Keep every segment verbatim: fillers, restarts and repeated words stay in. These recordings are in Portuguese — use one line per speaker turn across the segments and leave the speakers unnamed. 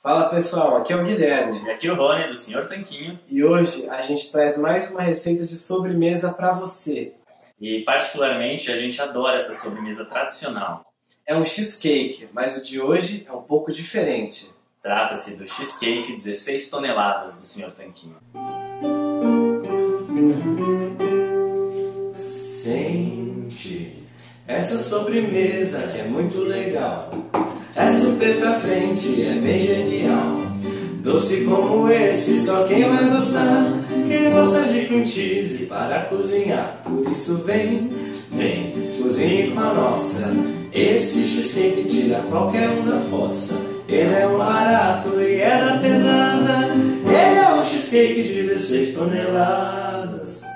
Fala pessoal, aqui é o Guilherme.
E aqui é o Rony, do senhor Tanquinho.
E hoje a gente traz mais uma receita de sobremesa para você.
E particularmente a gente adora essa sobremesa tradicional.
É um cheesecake, mas o de hoje é um pouco diferente.
Trata-se do cheesecake dezesseis toneladas do senhor Tanquinho.
Sente essa sobremesa que é muito legal. É super pra frente, é bem genial. Doce como esse, só quem vai gostar. Quem gosta de cream cheese para cozinhar. Por isso vem, vem, cozinhe com a nossa. Esse cheesecake tira qualquer um da fossa. Ele é um barato e é da pesada. Ele é um cheesecake de dezesseis toneladas.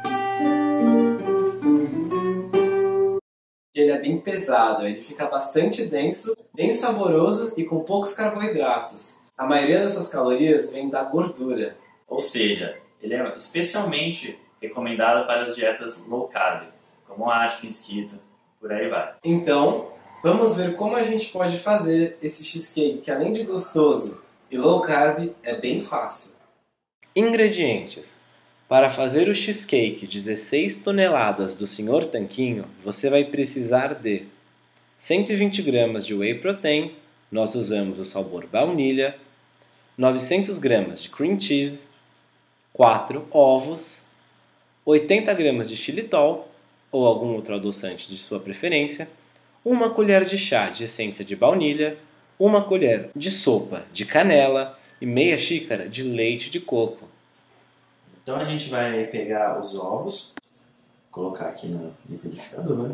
Ele é bem pesado, ele fica bastante denso, bem saboroso e com poucos carboidratos. A maioria dessas calorias vem da gordura.
Ou seja, ele é especialmente recomendado para as dietas low carb, como Atkins, Keto, por aí vai.
Então, vamos ver como a gente pode fazer esse cheesecake que, além de gostoso e low carb, é bem fácil. Ingredientes. Para fazer o cheesecake dezesseis toneladas do senhor Tanquinho, você vai precisar de cento e vinte gramas de whey protein, nós usamos o sabor baunilha, novecentas gramas de cream cheese, quatro ovos, oitenta gramas de xilitol ou algum outro adoçante de sua preferência, uma colher de chá de essência de baunilha, uma colher de sopa de canela e meia xícara de leite de coco.
Então a gente vai pegar os ovos, colocar aqui no liquidificador,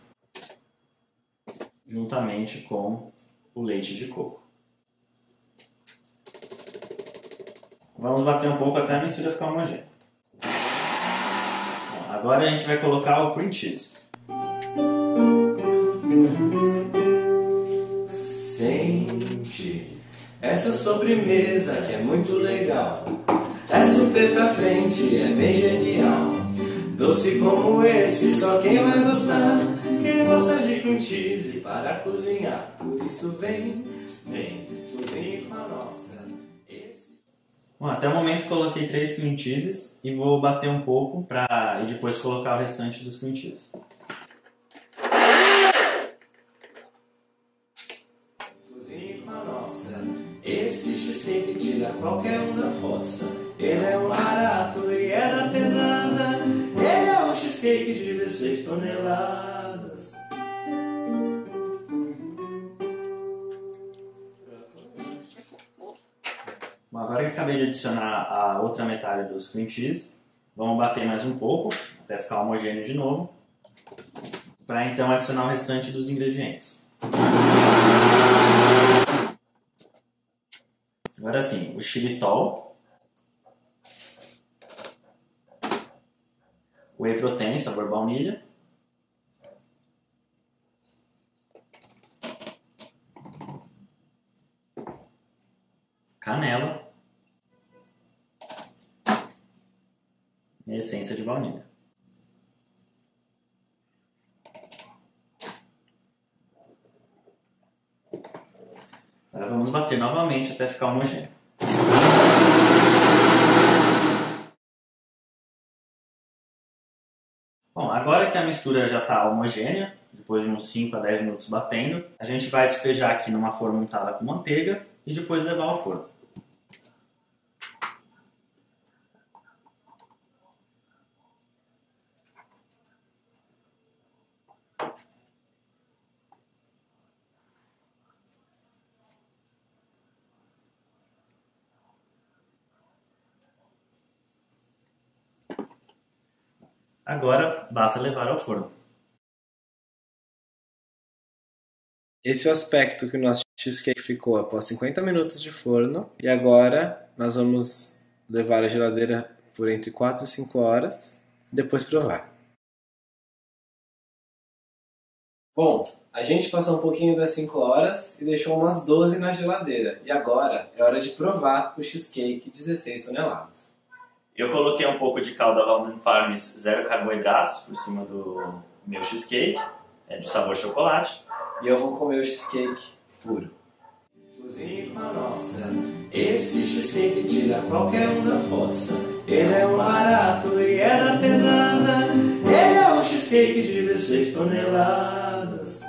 juntamente com o leite de coco. Vamos bater um pouco até a mistura ficar homogênea. Bom, agora a gente vai colocar o cream cheese.
Sente essa sobremesa que é muito legal. É super pra frente, é bem genial. Doce como esse, só quem vai gostar. Quem gosta de cream cheese para cozinhar. Por isso vem, vem, cozinhe com a nossa. Esse...
Bom, até o momento coloquei três cream cheeses e vou bater um pouco pra... e depois colocar o restante dos cream cheeses.
Cozinhe com a nossa. Esse cheesecake tira qualquer um da fossa. Ele é um barato e é da pesada. Ele é um cheesecake de dezesseis toneladas.
Bom, agora que eu acabei de adicionar a outra metade dos cream cheese, vamos bater mais um pouco, até ficar homogêneo de novo, para então adicionar o restante dos ingredientes. Agora sim, o xilitol, whey protein, sabor baunilha, canela e essência de baunilha. Agora vamos bater novamente até ficar homogêneo. Bom, agora que a mistura já está homogênea, depois de uns cinco a dez minutos batendo, a gente vai despejar aqui numa forma untada com manteiga e depois levar ao forno. Agora basta levar ao forno.
Esse é o aspecto que o nosso cheesecake ficou após cinquenta minutos de forno. E agora nós vamos levar à geladeira por entre quatro e cinco horas, depois provar. Bom, a gente passou um pouquinho das cinco horas e deixou umas doze na geladeira. E agora é hora de provar o cheesecake dezesseis toneladas.
Eu coloquei um pouco de calda Walden Farms zero carboidratos por cima do meu cheesecake, é de sabor chocolate.
E eu vou comer o cheesecake puro. Cozinhe com a nossa, Esse cheesecake tira qualquer um da fossa. Ele é um barato e é da pesada. Ele é um cheesecake de dezesseis toneladas.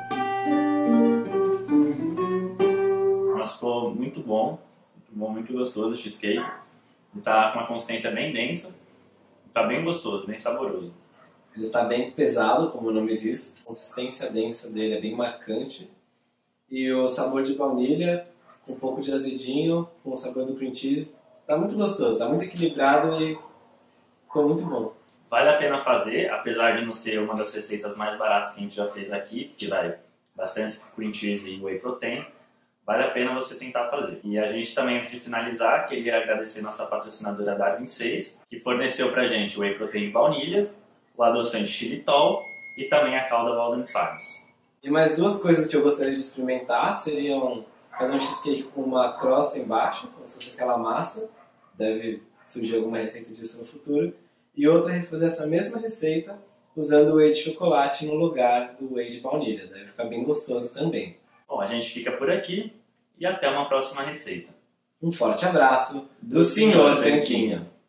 Nossa, ficou muito bom. Muito bom, muito gostoso o cheesecake. Ele tá com uma consistência bem densa. Tá bem gostoso, bem saboroso.
Ele tá bem pesado, como o nome diz. A consistência densa dele é bem marcante. E o sabor de baunilha, com um pouco de azedinho, com o sabor do cream cheese. Tá muito gostoso, tá muito equilibrado e ficou muito bom.
Vale a pena fazer, apesar de não ser uma das receitas mais baratas que a gente já fez aqui, porque vai bastante cream cheese e whey protein. Vale a pena você tentar fazer. E a gente também, antes de finalizar, queria agradecer nossa patrocinadora Darwin seis, que forneceu pra gente o whey protein de baunilha, o adoçante xilitol e também a calda Walden Farms.
E mais duas coisas que eu gostaria de experimentar seriam fazer um cheesecake com uma crosta embaixo, como se fosse aquela massa. Deve surgir alguma receita disso no futuro. E outra é refazer essa mesma receita usando o whey de chocolate no lugar do whey de baunilha. Deve ficar bem gostoso também.
Bom, a gente fica por aqui e até uma próxima receita.
Um forte abraço do senhor Tanquinho.